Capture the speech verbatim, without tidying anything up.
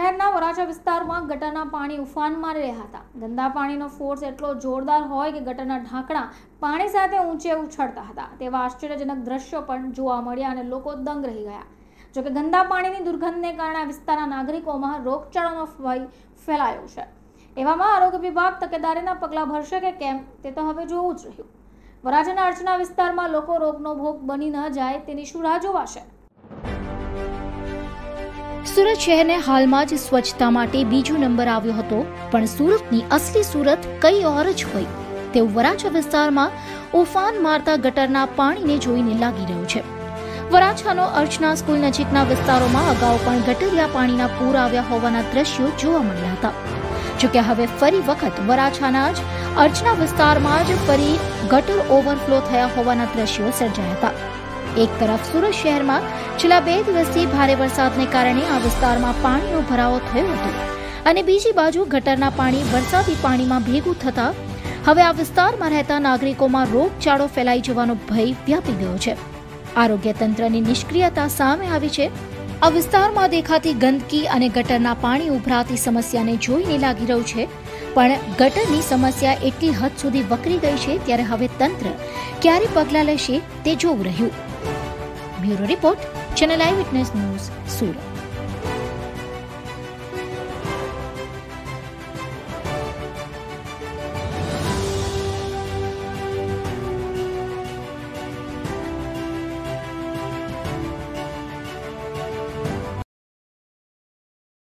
શહેરના વરાછા વિસ્તારમાં ગટરના પાણી ઉફાન મારી રહ્યા હતા। ગંદા પાણીનો ફોર્સ એટલો જોરદાર હોય કે ગટરના ઢાંકણા પાણી સાથે ઊંચે ઉછળતા હતા। તેવા આશ્ચર્યજનક દ્રશ્યો પણ જોવા મળ્યા અને લોકો દંગ રહી ગયા। જોકે ગંદા પાણીની દુર્ગંધને કારણે આ વિસ્તારના નાગરિકોમાં રોગચાળાનો ભય ફેલાયો છે। એવામાં આરોગ્ય વિભાગ તકેદારીના પગલાં ભરશે કે કેમ તે તો હવે જોવું જ રહ્યું। વરાછાના અર્ચના વિસ્તારમાં લોકો રોગનો ભોગ બની ન જાય તેની શું રાહ જોવાશે। સુરત શહેરને હાલમાં જ સ્વચ્છતા માટે બીજો નંબર આવ્યો હતો, પણ સુરતની અસલી સુરત કઈ ઓર જ હોય તેવું વરાછા વિસ્તારમાં ઉફાન મારતા ગટરના પાણીને જોઈને લાગી રહ્યું છે। વરાછાનો અર્ચના સ્કૂલ નજીકના વિસ્તારોમાં અગાઉ પણ ગટરિયા પાણીના પૂર આવ્યા હોવાના દ્રશ્યો જોવા મળ્યા હતા। જોકે હવે ફરી વખત વરાછાના જ અર્ચના વિસ્તારમાં જ ફરી ગટર ઓવરફ્લો થયા હોવાના દ્રશ્યો સર્જાયા હતા। એક તરફ સુરત શહેરમાં છેલ્લા બે દિવસથી ભારે વરસાદને કારણે આ વિસ્તારમાં પાણીનો ભરાવો થયો હતો અને બીજી બાજુ ગટરના પાણી વરસાદી પાણીમાં ભેગું થતા હવે આ વિસ્તારમાં રહેતા નાગરિકોમાં રોગચાળો ફેલાઈ જવાનો ભય વ્યાપી ગયો છે। આરોગ્ય તંત્રની નિષ્ક્રિયતા સામે આવી છે। આ વિસ્તારમાં દેખાતી ગંદકી અને ગટરના પાણી ઉભરાતી સમસ્યાને જોઈને લાગી રહ્યું છે, પણ ગટરની સમસ્યા એટલી હદ સુધી વકરી ગઈ છે ત્યારે હવે તંત્ર ક્યારે પગલાં લેશે તે જોવું રહ્યું। Bureau report, channel eye witness news, Surat.